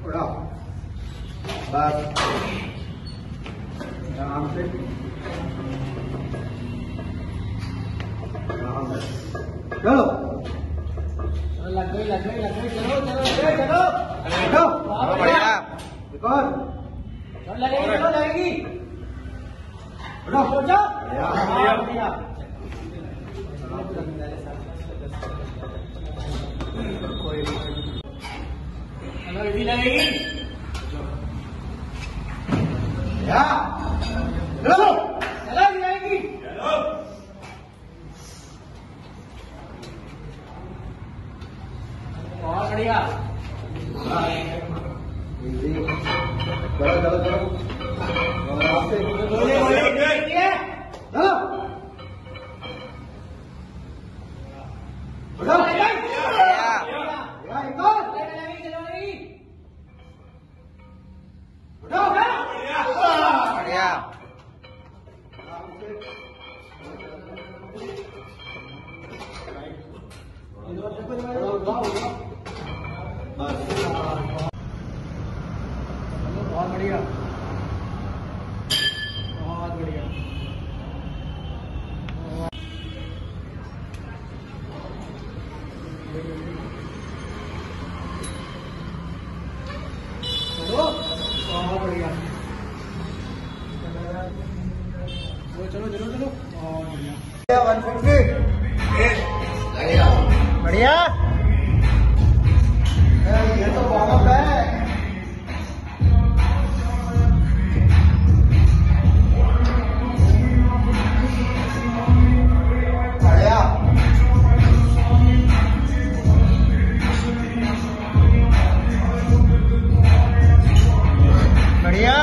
उड़ाओ बस आराम से चलो लग गई चलो बढ़िया एक और लगेगी उड़ाओ बढ़िया लगेगी चलो जाएगी बहुत बढ़िया चलो बहुत बढ़िया बहुत बढ़िया चलो बहुत बढ़िया चलो बहुत बढ़िया 150 बढ़िया ये तो वार्म है बढ़िया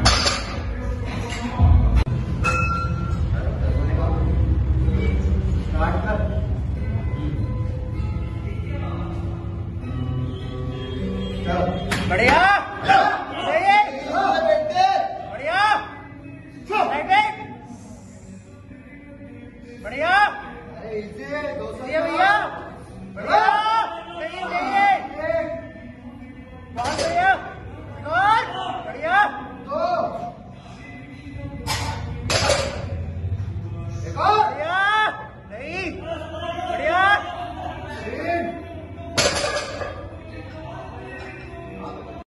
बढ़िया बढ़िया बढ़िया भैया बढ़िया